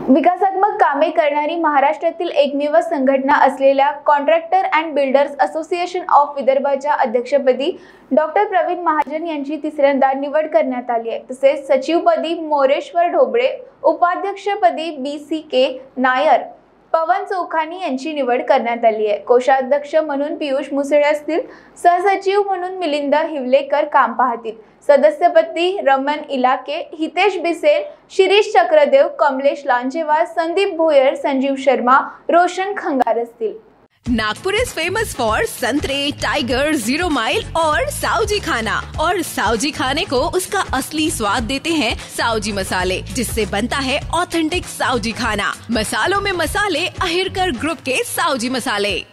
विकासात्मक कामे करणारी महाराष्ट्रातील एकमेव संघटना असलेल्या contractor and builders association of विदर्भाच्या अध्यक्षपदी डॉक्टर प्रवीण महाजन यांची तिसऱ्यांदा निवड करण्यात आली आहे। तसेच सचिवपदी मोरेश्वर ढोबळे, उपाध्यक्षपदी BCK नायर, पवन चोखानी यांची निवड करण्यात आली आहे। कोषाध्यक्ष म्हणून पियुष मुसळे असतील, सहसचिव म्हणून मिलिंद हिवलेकर काम पाहतील। सदस्यपदी रमन इलाके, हितेश बिसेन, शिरीष चक्रदेव, कमलेश लांजेवार, संदीप भोयर, संजीव शर्मा, रोशन खंगार असतील। नागपुर इज फेमस फॉर संतरे, टाइगर, जीरो माइल और साउजी खाना। और साउजी खाने को उसका असली स्वाद देते हैं साउजी मसाले, जिससे बनता है ऑथेंटिक साउजी खाना। मसालों में मसाले, अहिरकर ग्रुप के साउजी मसाले।